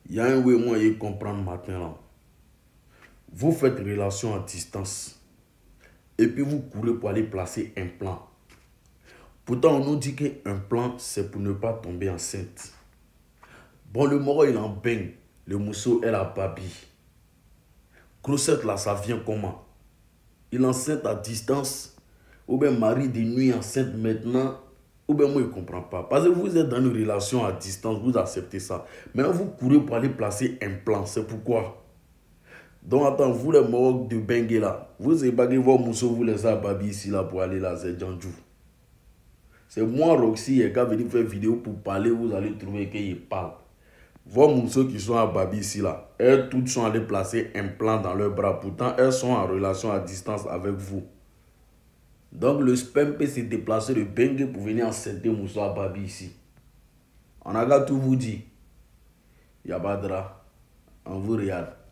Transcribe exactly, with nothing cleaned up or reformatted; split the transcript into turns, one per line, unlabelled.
Il y a un way moi y comprendre matin là. Vous faites relation à distance. Et puis vous courez pour aller placer un plan. Pourtant, on nous dit qu'un plan, c'est pour ne pas tomber enceinte. Bon, le moro, il en baigne. Le mousseau, elle a babi. Grossette là, ça vient comment? Il enceinte à distance. Ou bien mari de nuit enceinte maintenant. Ou bien moi, je ne comprends pas. Parce que vous êtes dans une relation à distance, vous acceptez ça. Mais vous courez pour aller placer un plan. C'est pourquoi? Donc, attends, vous les Maroc de Bengue là, vous avez vos mousseaux, vous les avez babi ici là pour aller là, c'est Djandjou. C'est moi, Roxy, et quand vous venez faire vidéo pour parler, vous allez trouver qu'il parle. Vos mousseaux qui sont à Babi ici là, elles toutes sont allées placer un plan dans leurs bras. Pourtant, elles sont en relation à distance avec vous. Donc, le sperme peut se déplacer de Bengue pour venir enceinter mousseau à Babi ici. On a qu'à tout vous dire. Yabadra, on vous regarde.